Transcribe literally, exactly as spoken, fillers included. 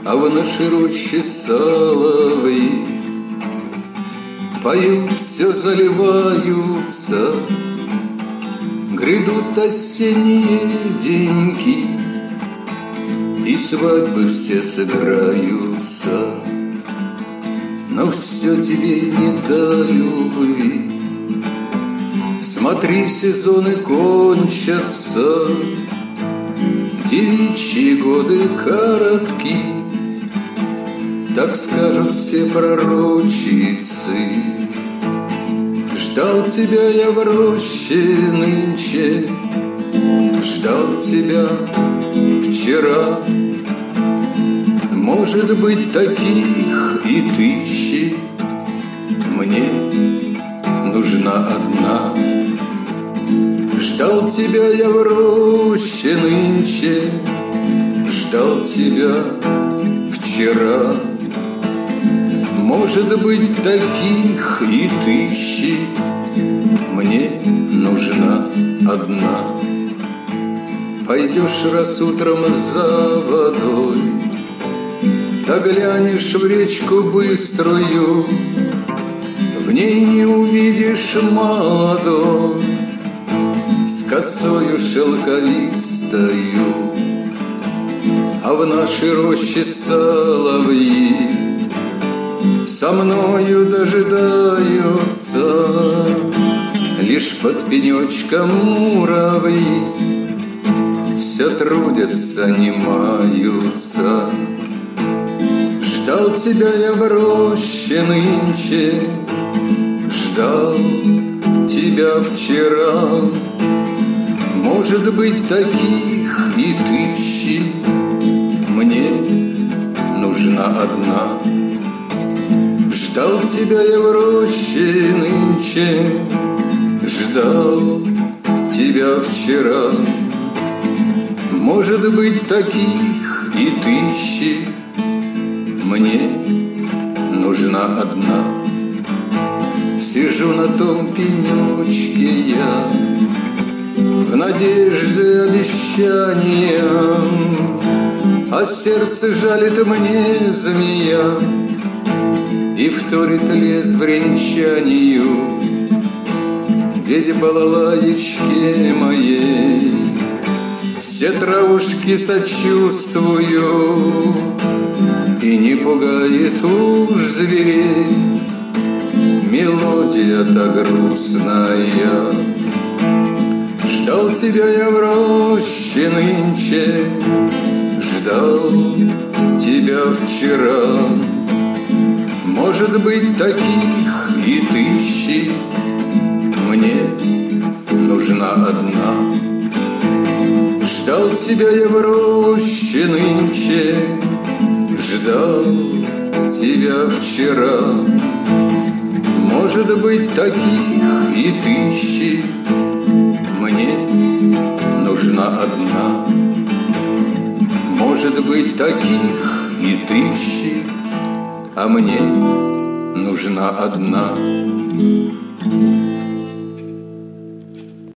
А в нашей роще соловьи поют, все заливаются. Грядут осенние деньки, и свадьбы все сыграются. Но все тебе не до любви. Смотри, сезоны кончатся, девичьи годы коротки. Так скажут все пророчицы. Ждал тебя я в роще нынче, ждал тебя вчера. Может быть, таких и тысячи, мне нужна одна. Ждал тебя я в роще нынче, ждал тебя вчера. Может быть, таких и тысячи, мне нужна одна. Пойдешь раз утром за водой, да глянешь в речку быструю, в ней не увидишь молодой с косою шелковистою. А в нашей роще соловьи со мною дожидаются. Лишь под пенечком муравьи все трудятся, не маются. Ждал тебя я в роще нынче, ждал тебя вчера. Может быть, таких и тысячи, мне нужна одна. Ждал тебя я в роще нынче, ждал тебя вчера. Может быть, таких и тысячи, мне нужна одна. Сижу на том пенечке я в надежде обещания, а сердце жалит мне змея и вторит лес бренчанию. Ведь балалаечке моей все травушки сочувствую, и не пугает уж зверей мелодия-то грустная. Ждал тебя я в роще нынче, ждал тебя вчера. Может быть, таких и тысячи, мне нужна одна. Ждал тебя я в роще нынче, ждал тебя вчера. Может быть, таких и тысячи, мне нужна одна. Может быть, таких и тысячи, а мне нужна одна.